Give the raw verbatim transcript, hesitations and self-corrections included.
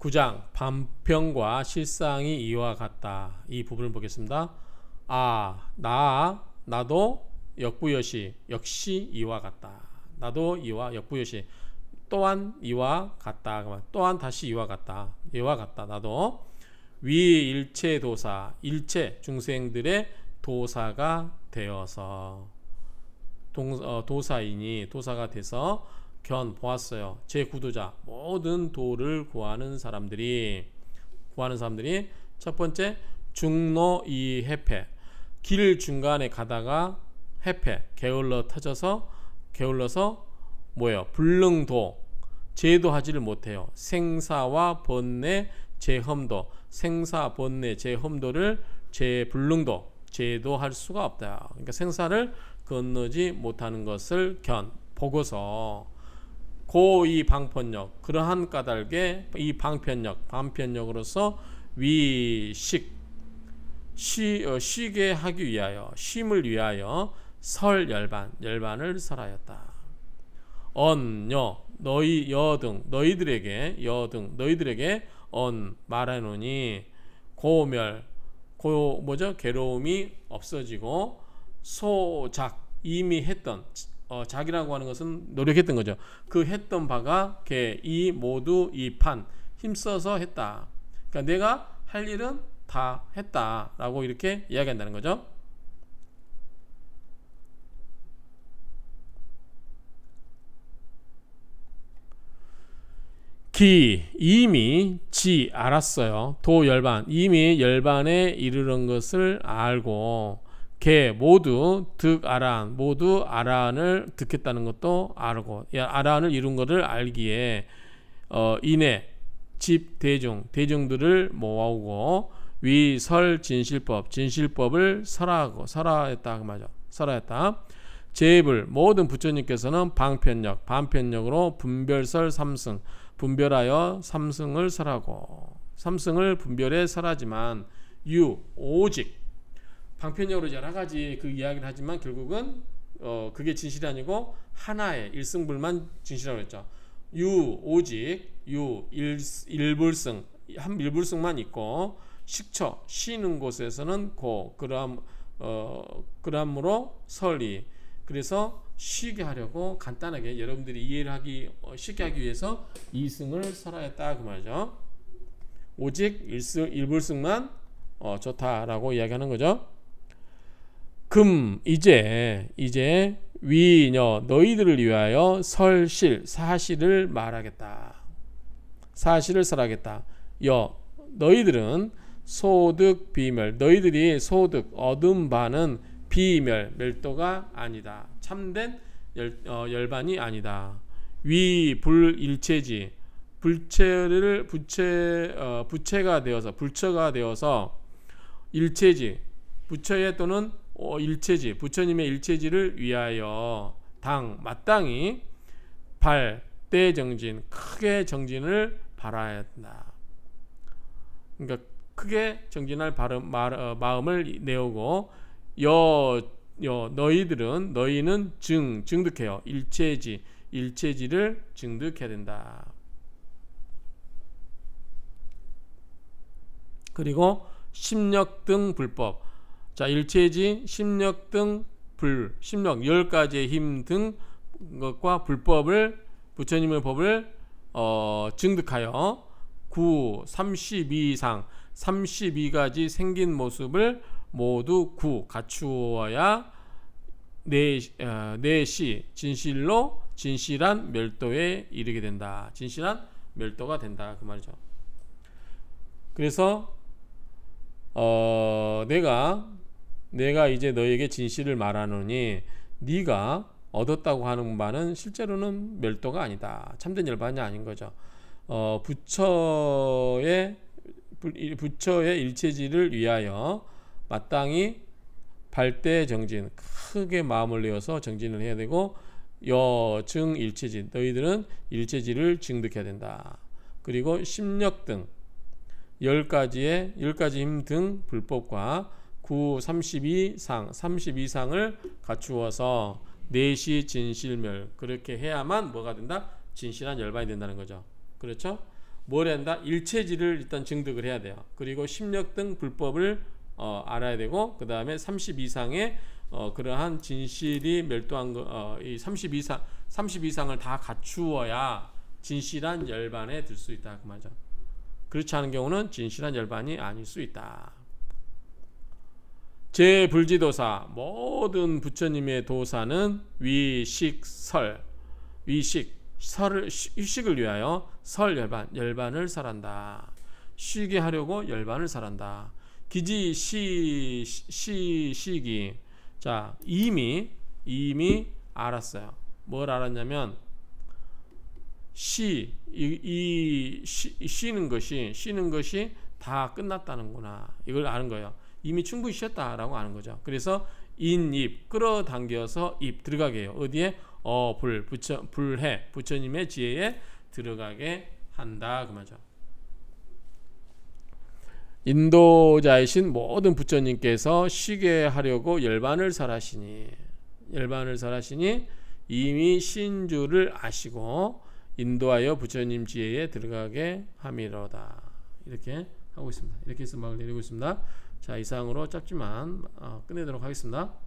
장 반평과 실상이 이와 같다. 이 부분을 보겠습니다. 아, 나, 나도 역부여시 역시 이와 같다. 나도 이와 역부여시 또한 이와 같다. 또한 다시 이와 같다. 이와 같다. 나도 위 일체 도사, 일체 중생들의 도사가 되어서 동, 어, 도사이니 도사가 돼서 견 보았어요. 제 구도자 모든 도를 구하는 사람들이 구하는 사람들이 첫 번째 중로 이 해패 길 중간에 가다가 해패 게을러 터져서 게을러서 뭐예요? 불능도 제도하지를 못해요. 생사와 번뇌 제험도 생사 번뇌 제험도를 제불능도 제도할 수가 없다. 그러니까 생사를 건너지 못하는 것을 견 보고서 고이 방편력 그러한 까닭에 이 방편력 방편력으로서 위식 쉬, 어, 쉬게 하기 위하여 쉼을 위하여 설 열반 열반을 설하였다. 언여 너희 여등 너희들에게 여등 너희들에게 언 말하노니 고멸 고 뭐죠? 괴로움이 없어지고 소작 이미 했던 어, 작이라고 하는 것은 노력했던 거죠. 그 했던 바가 개, 이 모두 이 판 힘써서 했다. 그러니까 내가 할 일은 다 했다라고 이렇게 이야기한다는 거죠. 기 이미 지 알았어요. 도 열반 이미 열반에 이르는 것을 알고 개 모두 득 아란 모두 아란을 득했다는 것도 알고 아란을 이룬 것을 알기에 어, 인해 집 대중 대중들을 모아오고 위설 진실법 진실법을 설하고 설하였다 그 말이죠. 설하였다. 제불 모든 부처님께서는 방편력 반편력으로 분별설 삼승 분별하여 삼승을 설하고 삼승을 분별해 설하지만 유 오직 방편력으로 여러 가지 그 이야기를 하지만 결국은 어 그게 진실이 아니고 하나의 일승불만 진실이라고 했죠. 유 오직 유 일, 일불승 한 일불승만 있고 식처 쉬는 곳에서는 고 그람 어 그람으로 설리 그래서 쉬게 하려고 간단하게 여러분들이 이해를 하기 어, 쉽게 하기 위해서 이승을 설하였다 그 말이죠. 오직 일승 일불승만 어, 좋다라고 이야기하는 거죠. 금 이제 이제 위녀 너희들을 위하여 설실 사실을 말하겠다. 사실을 설하겠다. 여 너희들은 소득 비멸 너희들이 소득 얻은 바는 비멸 멸도가 아니다. 참된 열, 어, 열반이 아니다. 위 불일체지 불체를 부체 어, 부체가 되어서 불처가 되어서 일체지 부처의 또는 어, 일체지 부처님의 일체지를 위하여 당 마땅히 발대 정진 크게 정진을 바라야 한다. 그러니까 크게 정진할 바람, 마, 어, 마음을 내오고 여, 여 너희들은 너희는 증 증득해요. 일체지 일체지를 증득해야 된다. 그리고 심력 등 불법 자 일체지 심력 등 불 심력 열 가지의 힘 등 것과 불법을 부처님의 법을 어, 증득하여 구 삼십이 상 삼십이 가지 생긴 모습을 모두 구 갖추어야 내, 어, 내시 진실로 진실한 멸도에 이르게 된다. 진실한 멸도가 된다 그 말이죠. 그래서 어, 내가 내가 이제 너에게 진실을 말하노니 네가 얻었다고 하는 바는 실제로는 멸도가 아니다. 참된 열반이 아닌 거죠. 어, 부처의 부처의 일체지를 위하여 마땅히 발대 정진 크게 마음을 내어서 정진을 해야 되고 여증 일체지 너희들은 일체지를 증득해야 된다. 그리고 심력 등 열 가지의 열 가지 힘 등 불법과 구 삼십이 상 삼십이 상을 갖추어서 내시 진실멸 그렇게 해야만 뭐가 된다? 진실한 열반이 된다는 거죠. 그렇죠? 뭘 한다? 일체지를 일단 증득을 해야 돼요. 그리고 심력 등 불법을 어, 알아야 되고, 그 다음에 삼십 이상의 어, 그러한 진실이 멸도한 거, 어, 이 삼십 이상, 삼십 이상을 다 갖추어야 진실한 열반에 들 수 있다 그 말이죠. 그렇지 않은 경우는 진실한 열반이 아닐 수 있다. 제 불지도사, 모든 부처님의 도사는 위식설, 위식, 설을, 휴식을 위하여 설 열반, 열반을 설한다. 쉬게 하려고 열반을 설한다. 기지 시, 시, 시기. 자, 이미, 이미 알았어요. 뭘 알았냐면, 시, 이, 이 쉬, 쉬는 것이, 쉬는 것이 다 끝났다는구나. 이걸 아는 거예요. 이미 충분히 쉬었다라고 아는 거죠. 그래서 인입, 끌어당겨서 입 들어가게 해요. 어디에? 어, 불, 부처, 불해, 부처님의 지혜에 들어가게 한다 그 말이죠. 인도자이신 모든 부처님께서 쉬게 하려고 열반을 설하시니, 열반을 설하시니 이미 신주를 아시고 인도하여 부처님 지혜에 들어가게 함이로다. 이렇게 하고 있습니다. 이렇게 해서 막을 내리고 있습니다. 자, 이상으로 짧지만 어, 끝내도록 하겠습니다.